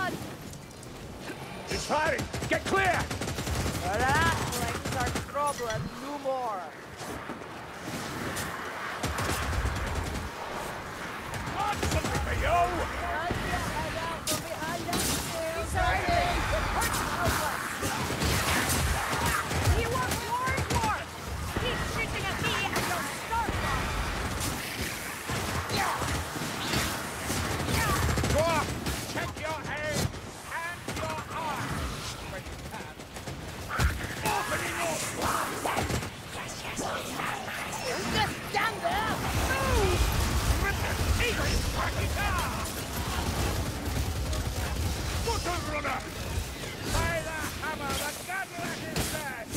It's firing! Get clear! Rattling's our problem, no more. Want something for you! You want war? Keep shooting at me and you'll start one. Go up! Check your aim and your arms when you can. Opening up! Just stand there! Move! Rip the teeth! Crack it down! Button runner! By the hammer, the Cadillac is dead!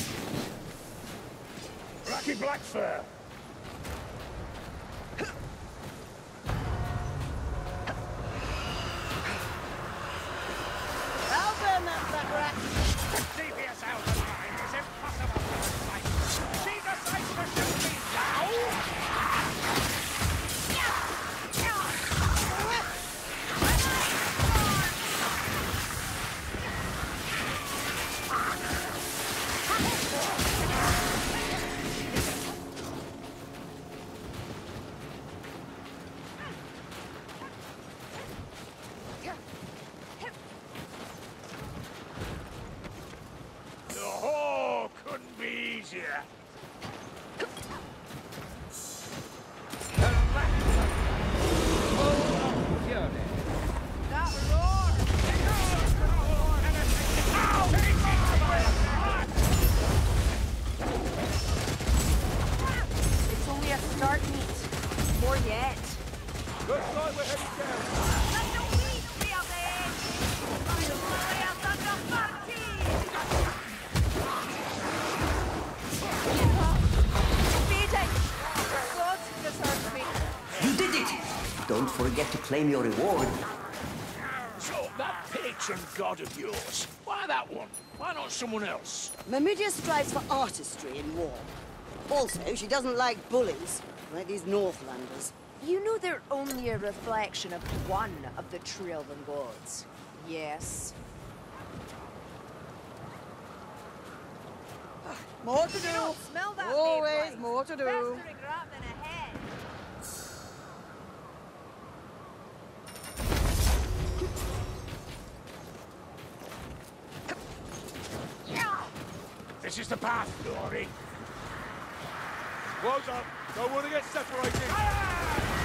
Blackie Blackfur! Well done, that rat. Devious out of line is impossible to fight. See the sight to shoot me now! Oh, couldn't be easier. That roar! It's only a start, meet. More yet. Looks like we're heading down. You did it! Don't forget to claim your reward. So, that patron god of yours, why that one? Why not someone else? Mamidia strives for artistry in war. Also, she doesn't like bullies, like these Northlanders. You know they're only a reflection of one of the Tree Elven gods. Yes. More to You do! don't smell that, Always Maybright. more to do. Festering rat than a head. This is the path, Dory. Well done. Don't want to get separated.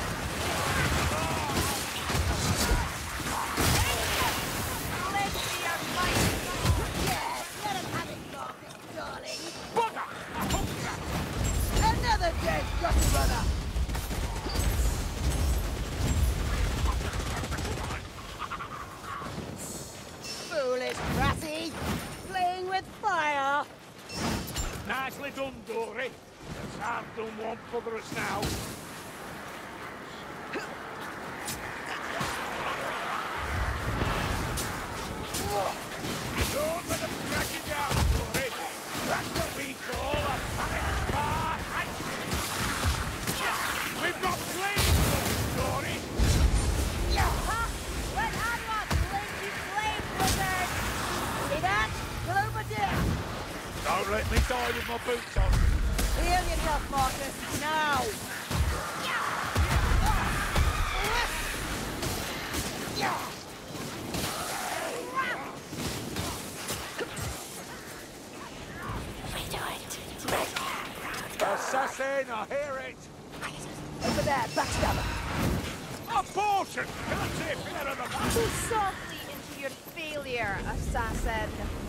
Another dead gutter runner! Foolish ratty! Playing with fire! Nicely done, Dory. Let's have done one for us now. Don't let them drag you down, Dory. That's what we call a panic bar. We've got flames, Dory. Let Adwan lend you flame, wizard! See that? Go over there! Don't let me die with my boots on. Heal yourself, Marcus, now! Assassin, I hear it. Over there, backstabber! A portion! Can't see a pillar of the Too softly into your failure, assassin.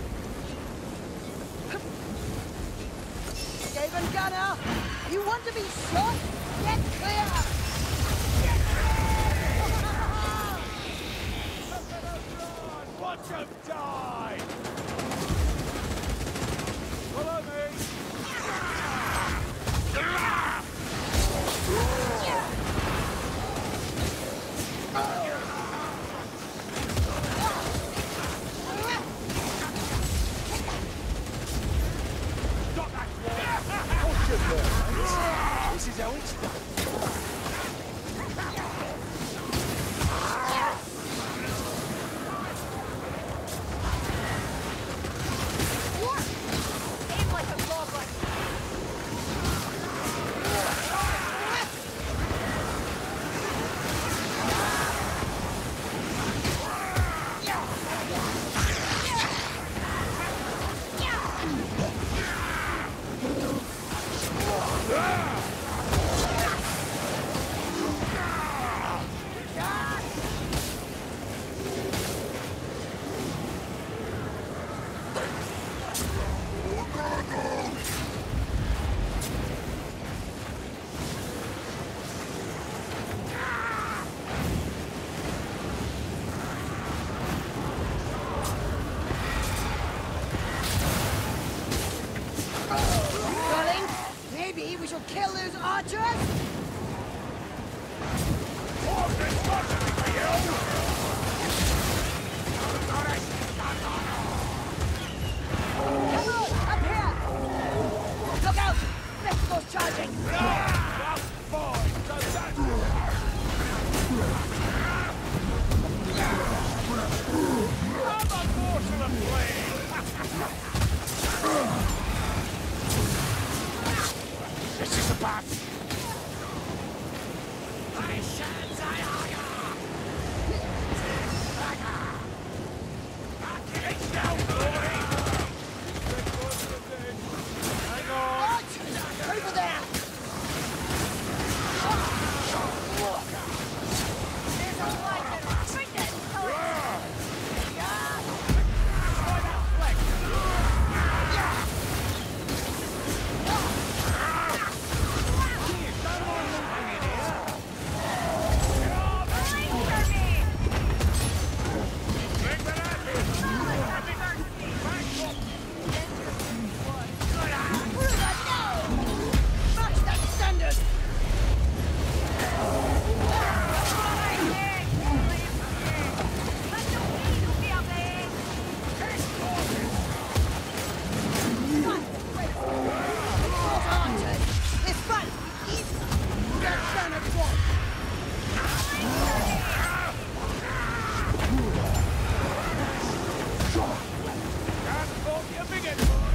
Skaven gunner! You want to be shot? Get clear! Watch him die! Follow me! Got that wall! This is how it's done. Archers! Come on, up here! Look out! Mexico's charging! This is the path. It's down, boy. Hang on. Archers! Over there! Match that standard! Archers! This fight is their standard one! Can't fault you big boy.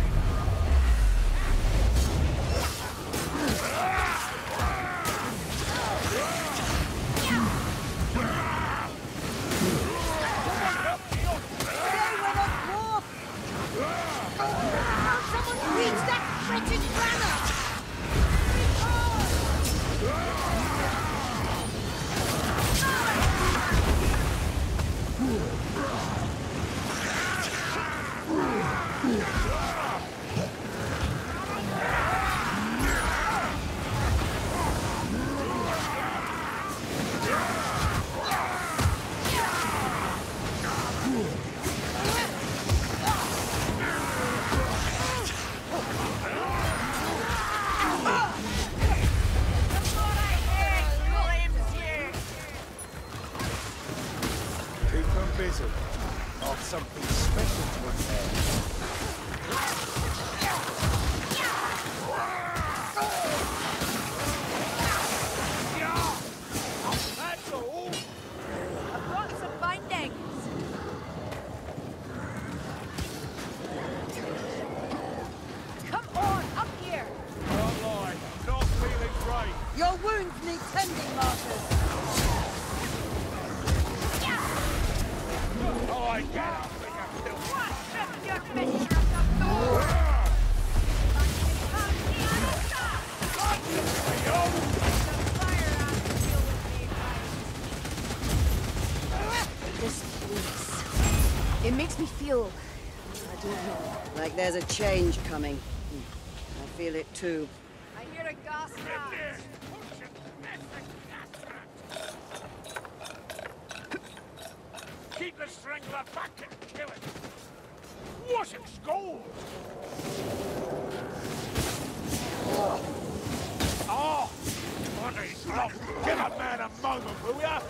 Stay with us, Dwarf! Someone reach that wretched banner! Keep them busy. Got something special to attend. Yeah. That's all. I've got some bindings. Come on, up here. Can't lie. Not feeling great. Your wounds need tending, Marcus! Oh, I get up. Think I'm still What's your mission of the door? This place. It makes me feel, I don't know. Like there's a change coming. I feel it too. I hear a gas mask. Keep the strangler back and kill it. What in school? Oh, bloody block. Give a man a moment, will ya?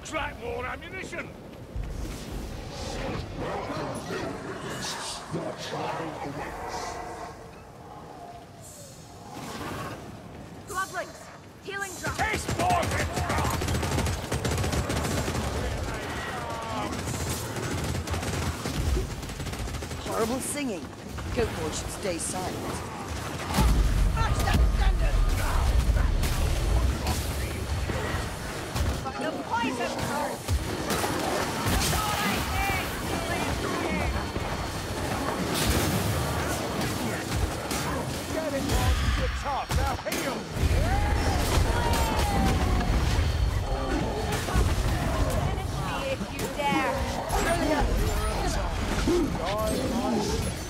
Looks like more ammunition. Bloodlings! Healing drum! Taste more than Horrible singing. Goatboy should stay silent. The poison curse! Get it, Lord. You're tough. Now heal. Finish me if you dare! Die,